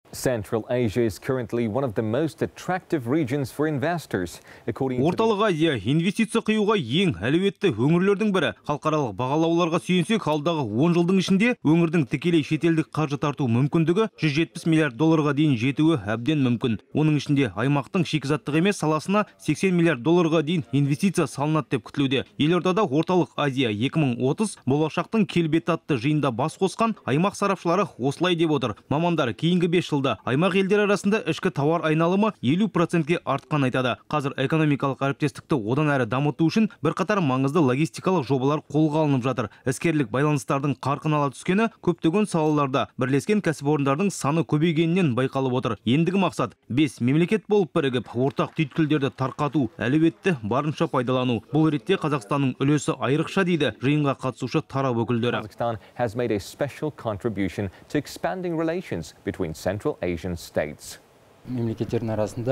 Central Asia is currently one of the most attractive regions for investors. Орталық Азия инвестиция құюға ең әлеуетті өңірлердің бірі. Халықаралық бағалауларға сүйенсек, алдағы 10 жылдың ішінде өңірдің тікелей шетелдік қаржы тарту мүмкіндігі 170 миллиард долларға дейін жетуі әбден мүмкін. Оның ішінде аймақтың шикізаттық емес саласына 80 миллиард долларға дейін инвестиция салынады деп күтілуде. Елордада Орталық Азия 2030 болашақтың келбеті атты жиында бас қосқан аймақ сарапшылары осылай деп отыр. Мамандар кейінгі 5 жылда аймақ елдер арасында ішкі тауар айналымы 50%-ке артқан айтады. Қазір экономикалық әріптестікті одан әрі дамыту үшін бірқатар маңызды логистикалық жобалар қолға алынып жатыр. Іскерлік байланыстардың қарқын ала түскені көптеген салаларда бірлескен кәсіпорындардың саны көбейгенінен байқалып отыр. Ендігі мақсат 5 мемлекет болып бірігіп, ортақ түйткілдерді тарқату, әлеуетті барынша пайдалану. Бұл ретте Қазақстанның үлесі айрықша дейді жиынға қатысушы тарап өкілдері. Kazakhstan has made a special contribution to expanding relations between Central Asian states. Мемлекеттердің арасында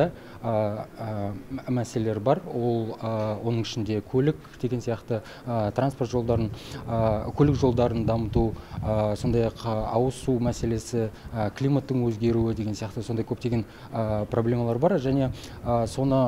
мәселелер бар. Оның ішінде көлік деген сияқты транспорт жолдарын, көлік жолдарын дамыту, сондай-ақ ауыз су мәселесі, климаттың өзгеруі деген сияқты сондай көптеген проблемалар бар. Және соны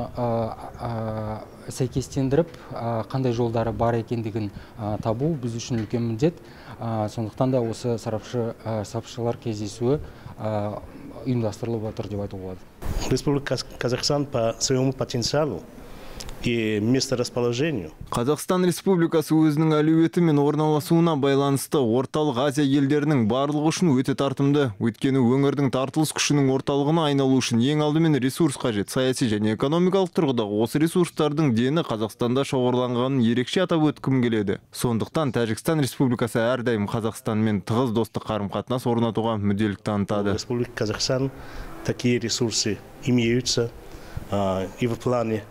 сәйкестендіріп, қандай жолдары бар екендігін табу біз үшін үлкен міндет. Сондықтан да осы сарапшылар кездесуі ұйымдастырылып отыр деп айтуға болады. Республика Казахстан по своему потенциалу и месторасположению. Қазақстан Республикасы өзінің әлеуеті мен орналасуына байланысты Орталық Азия елдерінің барлығы үшін өте тартымды. Өйткені өңірдің тартылыс күшінің орталығына айналу үшін ең алдымен ресурс қажет. Саяси және экономикалық тұрғыда осы ресурстардың дені Қазақстанда шоғырланғанын ерекше атап өткім келеді. Сондықтан Тәжікстан Республикасы әрдайым Қазақстанмен тығыз достық қарым-қатынас орнатуға мүдделілік танытады. Республика Казахстан такие ресурсы имеются и в плане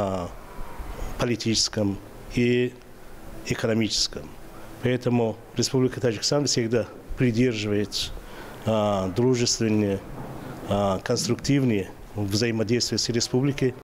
политическом и экономическом. Поэтому Республика Таджикистан всегда придерживается дружественнее, конструктивнее взаимодействия с республикой.